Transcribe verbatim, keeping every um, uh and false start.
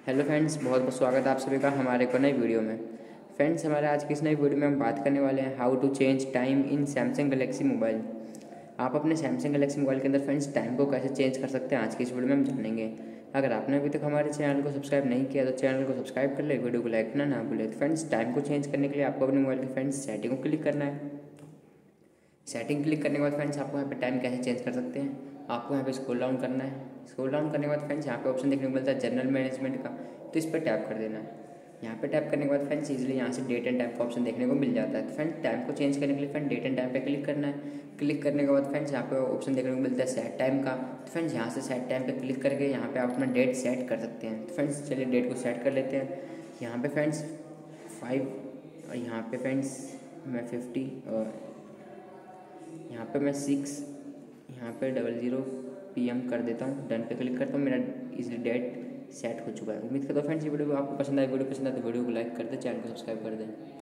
Hello friends, बहुत बहुत स्वागत है आप सभी का हमारे को नई वीडियो में। फ्रेंड्स, हमारे आज की इस नई वीडियो में हम बात करने वाले हैं how to change time in Samsung Galaxy mobile. आप अपने सैमसंग गैलेक्सी मोबाइल के अंदर फ्रेंड्स टाइम को कैसे चेंज कर सकते हैं आज की इस वीडियो में हम जानेंगे। अगर आपने अभी तक हमारे चैनल को सब्सक्राइब नहीं किया तो चैनल को सब्सक्राइब कर ले, वीडियो को लाइक करना ना भूलें। तो फ्रेंड्स, टाइम को चेंज करने के लिए आपको अपने मोबाइल के फ्रेंड्स सेटिंग को क्लिक करना है। सेटिंग क्लिक करने के बाद फ्रेंड्स आपको यहाँ पे टाइम कैसे चेंज कर सकते हैं, आपको यहाँ पे स्क्रॉल डाउन करना है। स्क्रॉल डाउन करने के बाद फ्रेंड्स यहाँ पे ऑप्शन देखने को मिलता है जनरल मैनेजमेंट का, तो इस पर टैप कर देना है। यहाँ पे टैप करने के बाद फ्रेंड्स इजीली यहाँ से डेट एंड टाइम का ऑप्शन देखने को मिल जाता है। तो फ्रेंड्स, टाइम को चेंज करने के लिए फ्रेंड डेट एंड टाइम पे क्लिक करना है। क्लिक करने के बाद फ्रेंड्स यहाँ पे ऑप्शन देखने को मिलता है सेट टाइम का। तो फ्रेंड्स यहाँ से सेट टाइम पे क्लिक करके यहाँ पे आप अपना डेट सेट कर सकते हैं। तो फ्रेंड्स चलिए डेट को सेट कर लेते हैं। यहाँ पे फ्रेंड्स फाइव और यहाँ पे फ्रेंड्स मैं फिफ्टी और यहाँ पे मैं सिक्स यहाँ पे डबल ज़ीरो पी एम कर देता हूँ। डन पे क्लिक करता हूँ। मेरा इजली डेट सेट हो चुका है। उम्मीद करता हूँ फ्रेंड्स ये वीडियो आपको पसंद आए। वीडियो पसंद आए तो वीडियो को लाइक कर दें, चैनल को सब्सक्राइब कर दें।